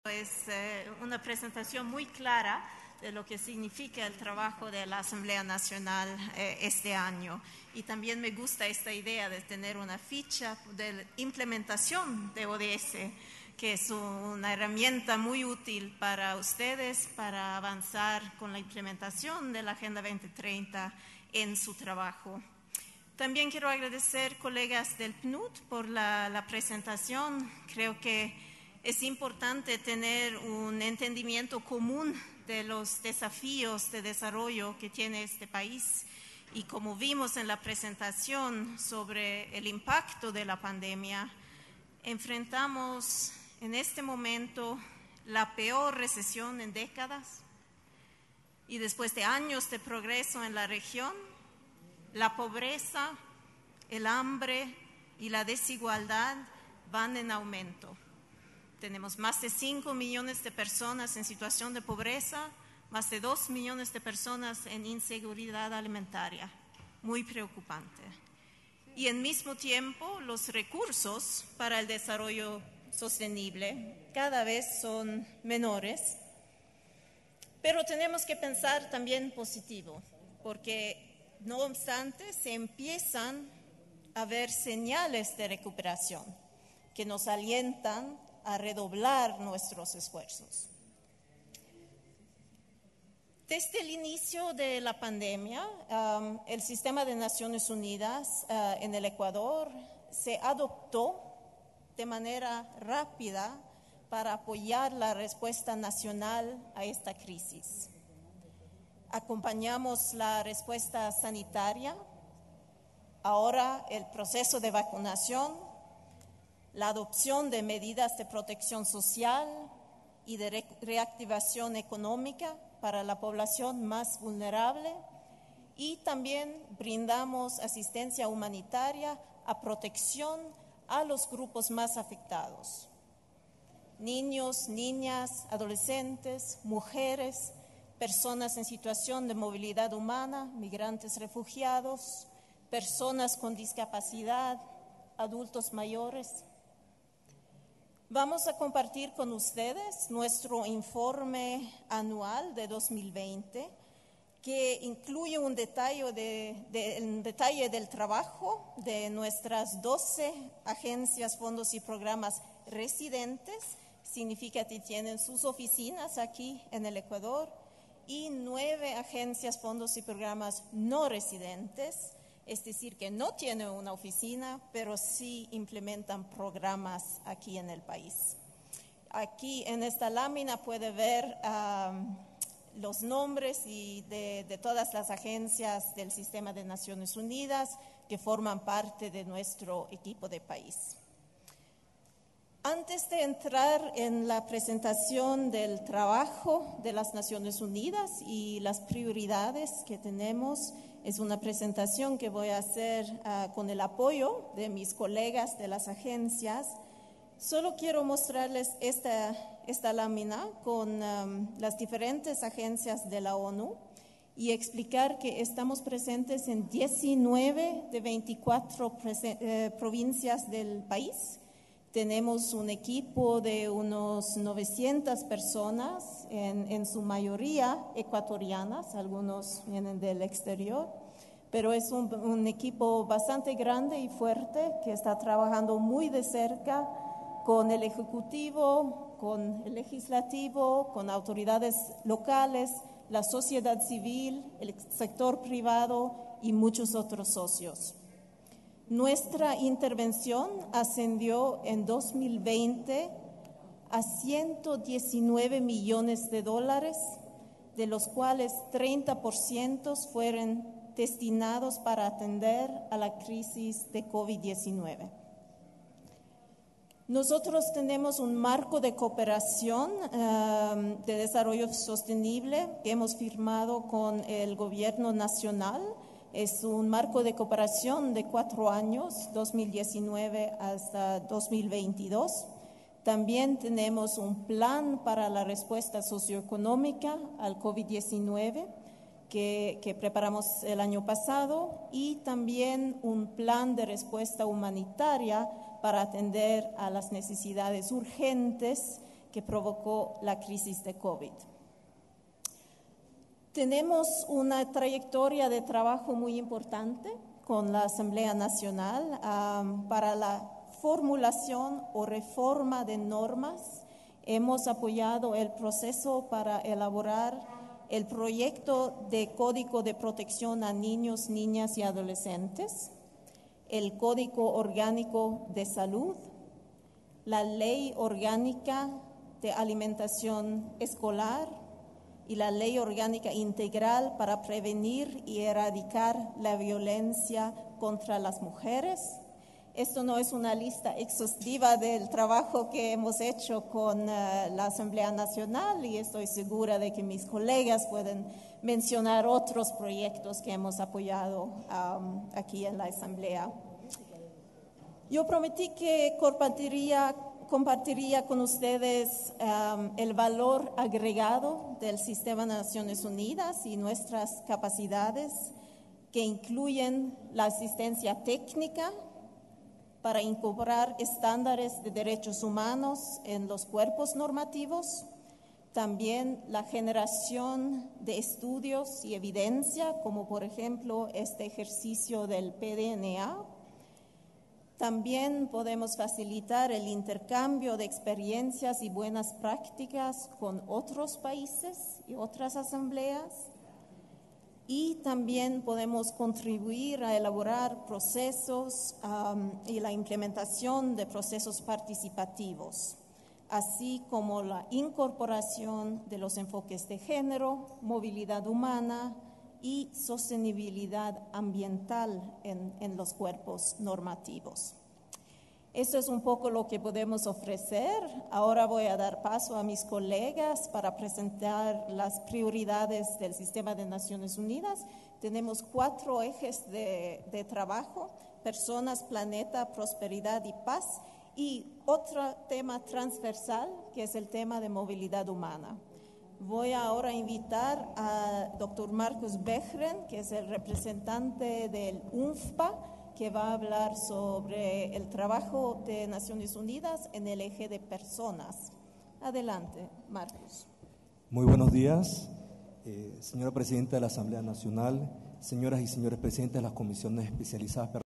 Es una presentación muy clara de lo que significa el trabajo de la Asamblea Nacional este año. Y también me gusta esta idea de tener una ficha de implementación de ODS, que es una herramienta muy útil para ustedes para avanzar con la implementación de la Agenda 2030 en su trabajo. También quiero agradecer colegas del PNUD por la presentación. Creo que es importante tener un entendimiento común de los desafíos de desarrollo que tiene este país y como vimos en la presentación sobre el impacto de la pandemia, enfrentamos en este momento la peor recesión en décadas y después de años de progreso en la región, la pobreza, el hambre y la desigualdad van en aumento. Tenemos más de 5 millones de personas en situación de pobreza, más de 2 millones de personas en inseguridad alimentaria. Muy preocupante. Y al mismo tiempo, los recursos para el desarrollo sostenible cada vez son menores. Pero tenemos que pensar también positivo, porque no obstante se empiezan a ver señales de recuperación que nos alientan a redoblar nuestros esfuerzos. Desde el inicio de la pandemia, el Sistema de Naciones Unidas en el Ecuador se adoptó de manera rápida para apoyar la respuesta nacional a esta crisis. Acompañamos la respuesta sanitaria, ahora el proceso de vacunación, la adopción de medidas de protección social y de reactivación económica para la población más vulnerable y también brindamos asistencia humanitaria a protección a los grupos más afectados. Niños, niñas, adolescentes, mujeres, personas en situación de movilidad humana, migrantes refugiados, personas con discapacidad, adultos mayores. Vamos a compartir con ustedes nuestro informe anual de 2020, que incluye un detalle del trabajo de nuestras 12 agencias, fondos y programas residentes. Significa que tienen sus oficinas aquí en el Ecuador, y 9 agencias, fondos y programas no residentes, es decir, que no tienen una oficina, pero sí implementan programas aquí en el país. Aquí en esta lámina puede ver los nombres de todas las agencias del Sistema de Naciones Unidas que forman parte de nuestro equipo de país. Antes de entrar en la presentación del trabajo de las Naciones Unidas y las prioridades que tenemos, es una presentación que voy a hacer con el apoyo de mis colegas de las agencias. Solo quiero mostrarles esta lámina con las diferentes agencias de la ONU y explicar que estamos presentes en 19 de 24 provincias del país. Tenemos un equipo de unos 900 personas, en su mayoría ecuatorianas, algunos vienen del exterior, pero es un equipo bastante grande y fuerte que está trabajando muy de cerca con el Ejecutivo, con el Legislativo, con autoridades locales, la sociedad civil, el sector privado y muchos otros socios. Nuestra intervención ascendió en 2020 a $119 millones, de los cuales 30% fueron destinados para atender a la crisis de COVID-19. Nosotros tenemos un marco de cooperación de desarrollo sostenible que hemos firmado con el gobierno nacional. Es un marco de cooperación de 4 años, 2019 hasta 2022. También tenemos un plan para la respuesta socioeconómica al COVID-19 que preparamos el año pasado y también un plan de respuesta humanitaria para atender a las necesidades urgentes que provocó la crisis de COVID. Tenemos una trayectoria de trabajo muy importante con la Asamblea Nacional para la formulación o reforma de normas. Hemos apoyado el proceso para elaborar el proyecto de Código de Protección a Niños, Niñas y Adolescentes, el Código Orgánico de Salud, la Ley Orgánica de Alimentación Escolar y la Ley Orgánica Integral para prevenir y erradicar la violencia contra las mujeres. Esto no es una lista exhaustiva del trabajo que hemos hecho con la Asamblea Nacional y estoy segura de que mis colegas pueden mencionar otros proyectos que hemos apoyado aquí en la Asamblea. Yo prometí que compartiría con ustedes el valor agregado del Sistema de Naciones Unidas y nuestras capacidades que incluyen la asistencia técnica para incorporar estándares de derechos humanos en los cuerpos normativos, también la generación de estudios y evidencia, como por ejemplo este ejercicio del PDNA. También podemos facilitar el intercambio de experiencias y buenas prácticas con otros países y otras asambleas. Y también podemos contribuir a elaborar procesos y la implementación de procesos participativos, así como la incorporación de los enfoques de género, movilidad humana y sostenibilidad ambiental en los cuerpos normativos. Esto es un poco lo que podemos ofrecer. Ahora voy a dar paso a mis colegas para presentar las prioridades del Sistema de Naciones Unidas. Tenemos 4 ejes de trabajo: personas, planeta, prosperidad y paz, y otro tema transversal que es el tema de movilidad humana. Voy ahora a invitar a Dr. Marcus Bechren, que es el representante del UNFPA, que va a hablar sobre el trabajo de Naciones Unidas en el eje de personas. Adelante, Marcus. Muy buenos días, señora Presidenta de la Asamblea Nacional, señoras y señores presidentes de las comisiones especializadas